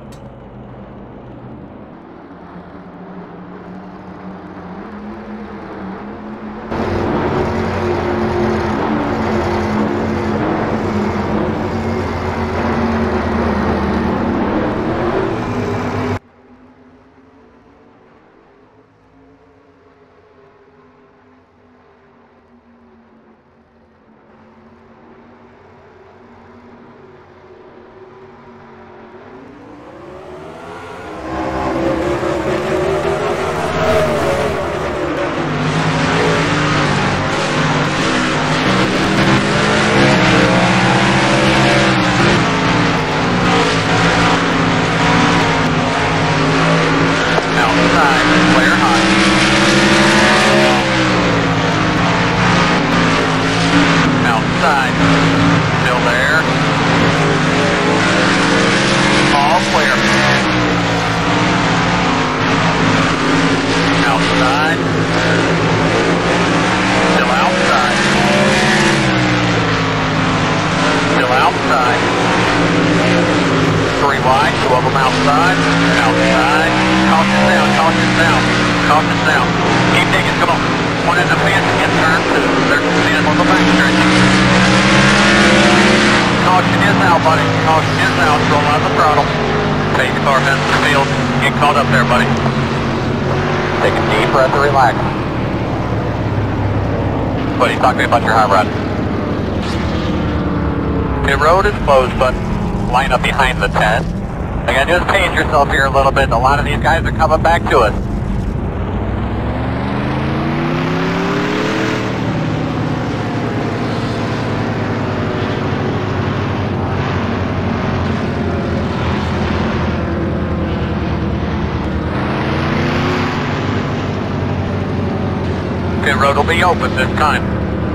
About your hot rod. The road is closed, but line up behind the tent. Again, just pace yourself here a little bit. A lot of these guys are coming back to us. The road will be open this time.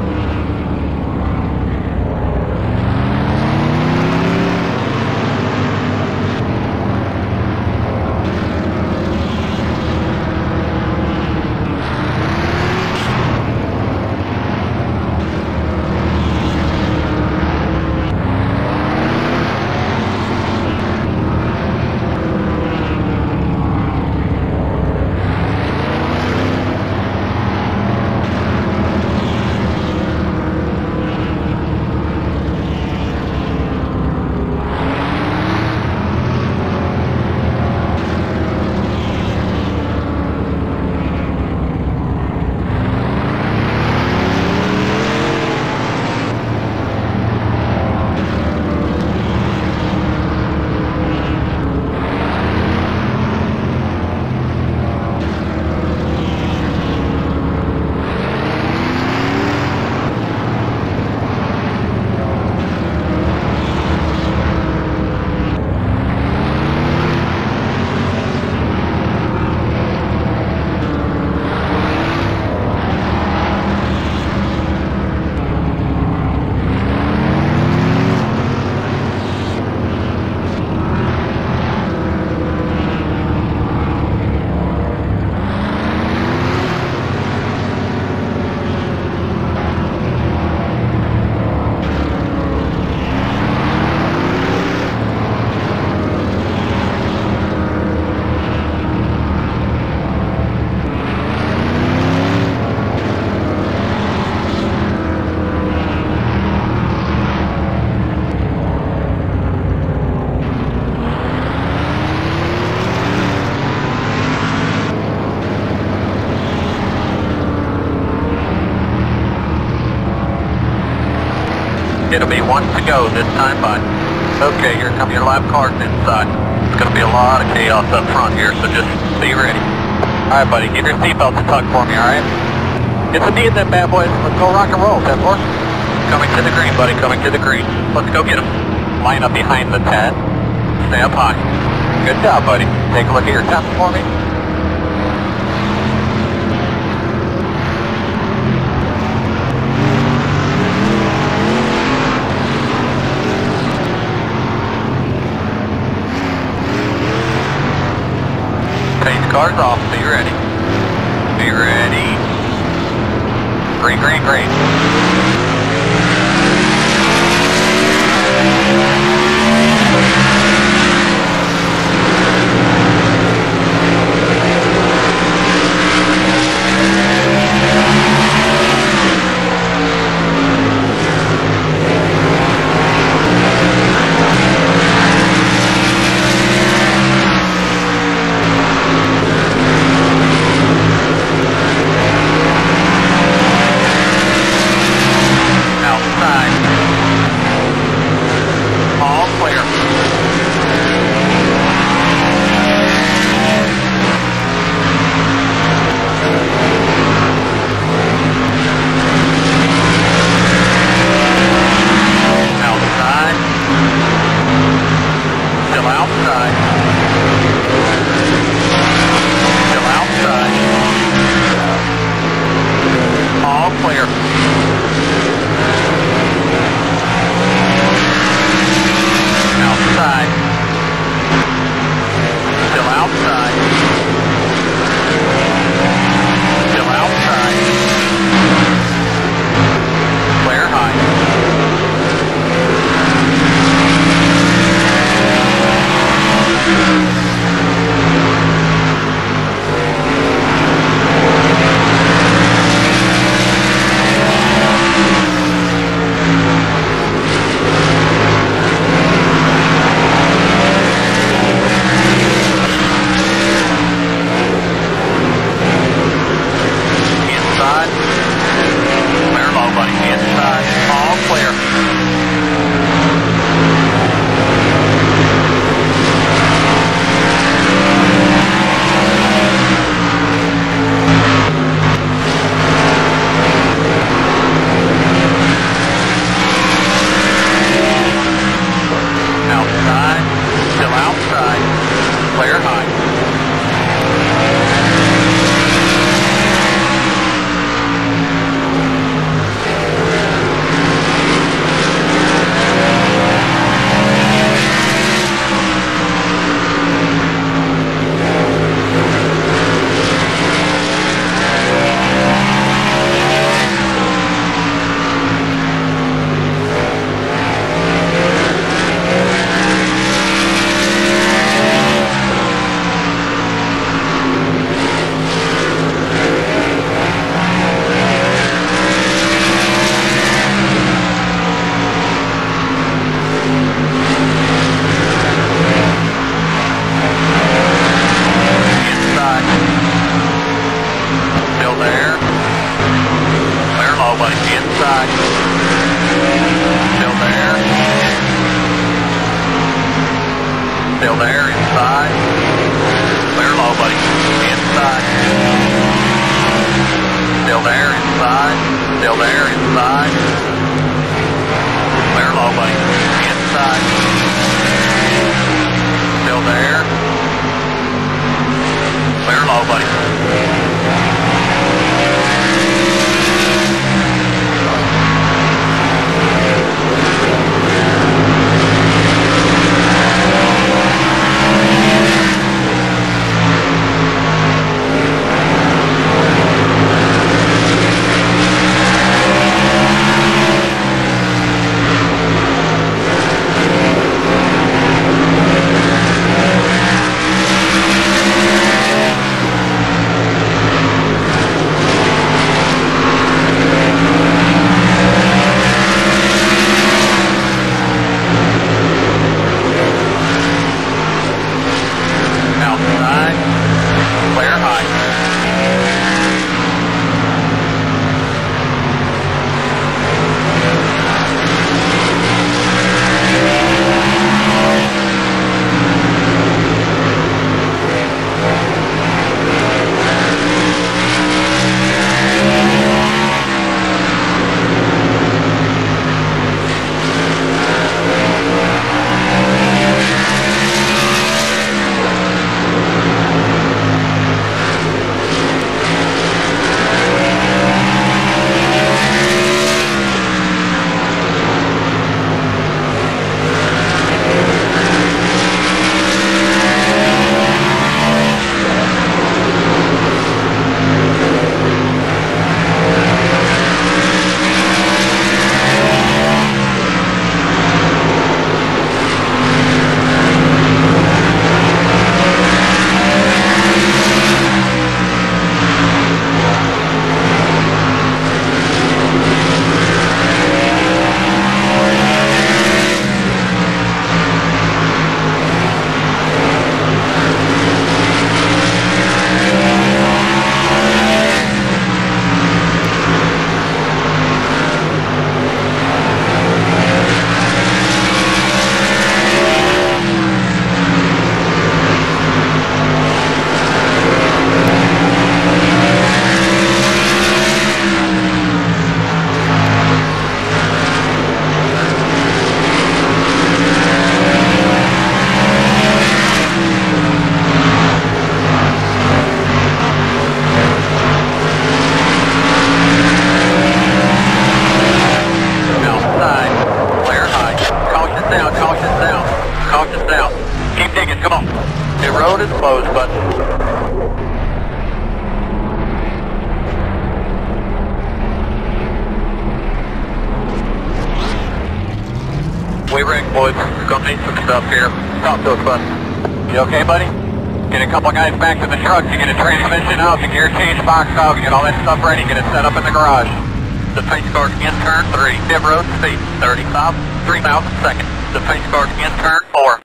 It'll be one to go this time, bud. Okay, here come your lap cars inside. It's going to be a lot of chaos up front here, so just be ready. Alright, buddy, keep your seatbelts tucked for me, alright? Get some knee in them bad boys. Let's go rock and roll, 10-4. Coming to the green, buddy, coming to the green. Let's go get them. Line up behind the tent. Stay up high. Good job, buddy. Take a look at your temps for me. Cars off, be ready. Be ready. Green, green, green. clear. Outside. Still outside. Still outside. Clear high. Still there, inside. Clear low, buddy. Inside. Still there, inside. Still there, inside. Clear low, buddy. Inside. Still there. Clear low, buddy. We ring, boys. Gonna need some stuff here. Talk to us, bud. You okay, buddy? Get a couple guys back to the truck to get a transmission out, the gear change box out, get all that stuff ready, get it set up in the garage. Defense guard in turn 3, Dip road speed, 30 south, 3,000 seconds. Defense guard in turn 4.